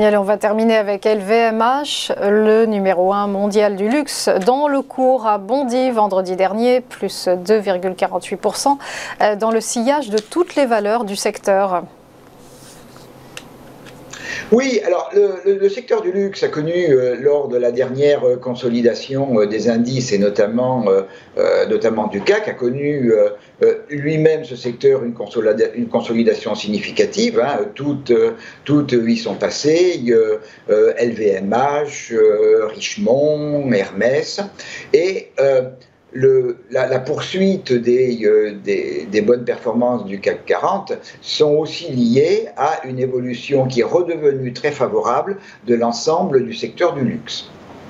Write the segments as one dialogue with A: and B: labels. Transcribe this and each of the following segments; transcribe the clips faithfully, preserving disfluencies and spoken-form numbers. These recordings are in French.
A: Daniel, on va terminer avec L V M H, le numéro un mondial du luxe, dont le cours a bondi vendredi dernier, plus deux virgule quarante-huit pour cent, dans le sillage de toutes les valeurs du secteur.
B: Oui, alors le, le, le secteur du luxe a connu euh, lors de la dernière euh, consolidation euh, des indices et notamment, euh, euh, notamment du C A C, a connu euh, euh, lui-même ce secteur une, consolida une consolidation significative. Hein, toutes, euh, toutes y sont passées, euh, euh, L V M H, euh, Richemont, Hermès, et euh, Le, la, la poursuite des, euh, des, des bonnes performances du C A C quarante sont aussi liées à une évolution qui est redevenue très favorable de l'ensemble du secteur du luxe.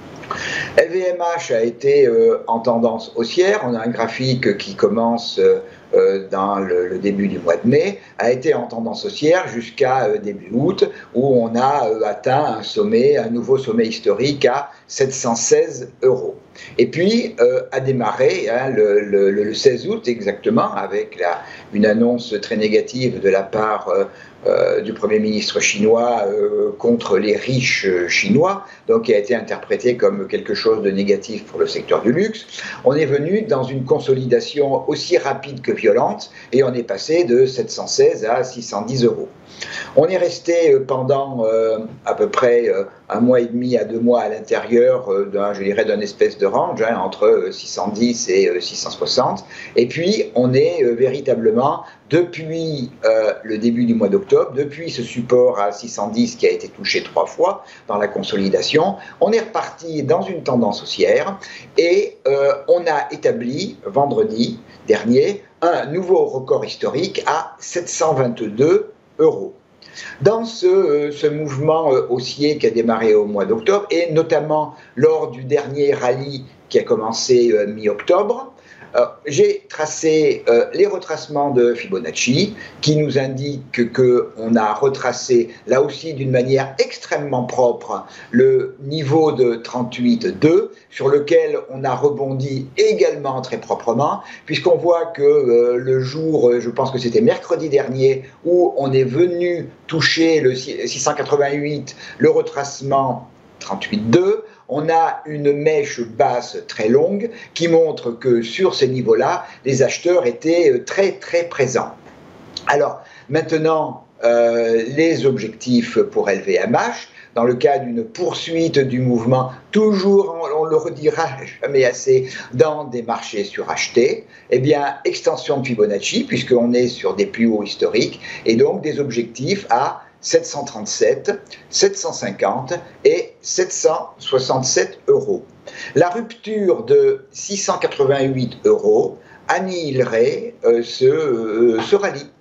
B: L V M H a été euh, en tendance haussière. On a un graphique qui commence euh, euh, dans le, le début du mois de mai, a été en tendance haussière jusqu'à euh, début août, où on a euh, atteint un sommet, un nouveau sommet historique à sept cent seize euros. Et puis euh, a démarré hein, le, le, le seize août exactement, avec la, une annonce très négative de la part euh, euh, du Premier ministre chinois euh, contre les riches chinois, donc qui a été interprété comme quelque chose de négatif pour le secteur du luxe. On est venu dans une consolidation aussi rapide que violente, et on est passé de sept cent seize à six cent dix euros. On est resté pendant euh, à peu près euh, un mois et demi à deux mois à l'intérieur euh, d'un, je dirais, d'un espèce de range hein, entre six cent dix et euh, six cent soixante. Et puis on est euh, véritablement depuis euh, le début du mois d'octobre, depuis ce support à six cent dix qui a été touché trois fois dans la consolidation, on est reparti dans une tendance haussière et euh, on a établi vendredi dernier un nouveau record historique à sept cent vingt-deux euros. Dans ce, ce mouvement haussier qui a démarré au mois d'octobre, et notamment lors du dernier rallye qui a commencé mi-octobre, euh, j'ai tracé euh, les retracements de Fibonacci qui nous indiquent qu'on a retracé là aussi d'une manière extrêmement propre le niveau de trente-huit virgule deux sur lequel on a rebondi également très proprement, puisqu'on voit que euh, le jour, je pense que c'était mercredi dernier, où on est venu toucher le six cent quatre-vingt-huit, le retracement trente-huit virgule deux, on a une mèche basse très longue qui montre que sur ces niveaux-là, les acheteurs étaient très très présents. Alors maintenant, euh, les objectifs pour L V M H, dans le cas d'une poursuite du mouvement, toujours, on, on le redira jamais assez, dans des marchés surachetés, eh bien, extension de Fibonacci, puisqu'on est sur des plus hauts historiques, et donc des objectifs à sept cent trente-sept, sept cent cinquante et sept cent soixante-sept euros. La rupture de six cent quatre-vingt-huit euros annihilerait euh, ce, euh, ce rallye.